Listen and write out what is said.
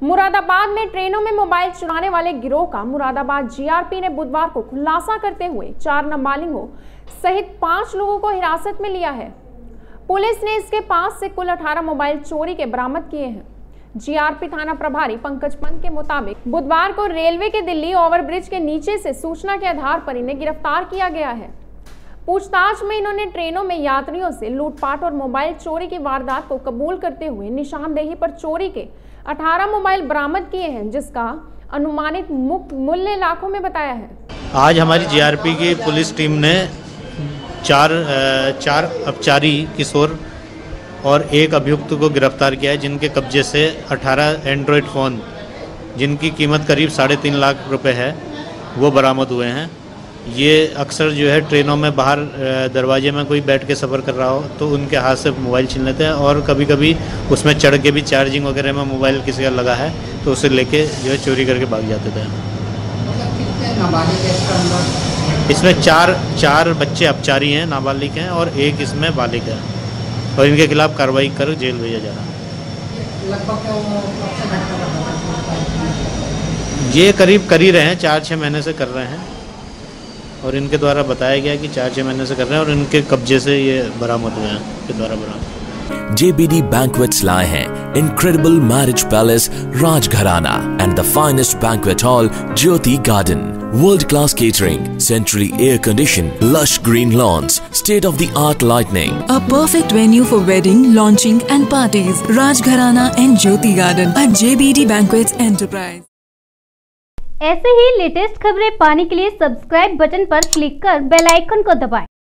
मुरादाबाद में ट्रेनों में मोबाइल चुराने वाले गिरोह का मुरादाबाद जीआरपी ने बुधवार को खुलासा करते हुए 4 नाबालिगों सहित 5 लोगों को हिरासत में लिया है। पुलिस ने इसके पास से कुल 18 मोबाइल चोरी के बरामद किए हैं। जीआरपी थाना प्रभारी पंकज पंत के मुताबिक बुधवार को रेलवे के दिल्ली ओवरब्रिज के नीचे से सूचना के आधार पर इन्हें गिरफ्तार किया गया है। पूछताछ में इन्होंने ट्रेनों में यात्रियों से लूटपाट और मोबाइल चोरी की वारदात को कबूल करते हुए निशानदेही पर चोरी के 18 मोबाइल बरामद किए हैं, जिसका अनुमानित मुक्त मूल्य लाखों में बताया है। आज हमारी जीआरपी की पुलिस टीम ने चार अपचारी किशोर और एक अभियुक्त को गिरफ्तार किया है, जिनके कब्जे से 18 एंड्रॉयड फ़ोन जिनकी कीमत करीब 3.5 लाख रुपए है वो बरामद हुए हैं। ये अक्सर जो है ट्रेनों में बाहर दरवाजे में कोई बैठ के सफ़र कर रहा हो तो उनके हाथ से मोबाइल छीन लेते हैं, और कभी कभी उसमें चढ़ के भी चार्जिंग वगैरह में मोबाइल किसी का लगा है तो उसे लेके जो है चोरी करके भाग जाते थे। इसमें चार बच्चे अपचारी हैं, नाबालिग हैं, और एक इसमें बालिग है, और इनके खिलाफ कार्रवाई कर जेल भेजा जा रहा है। ये करीब कर ही रहे हैं, 4-6 महीने से कर रहे हैं, और इनके द्वारा बताया गया कि 4-6 महीने से कर रहे हैं, और इनके कब्जे से ये बरामद हुए हैं, के द्वारा बरामद। JBD Banquets लाए हैं Incredible Marriage Palace Rajgharana and the finest banquet hall Jyoti Garden. World-class catering, centrally air-conditioned, lush green lawns, state-of-the-art lighting. A perfect venue for wedding, launching and parties. Rajgharana and Jyoti Garden at JBD Banquets Enterprise. ऐसे ही latest खबरें पाने के लिए subscribe button पर click कर bell icon को दबाएं।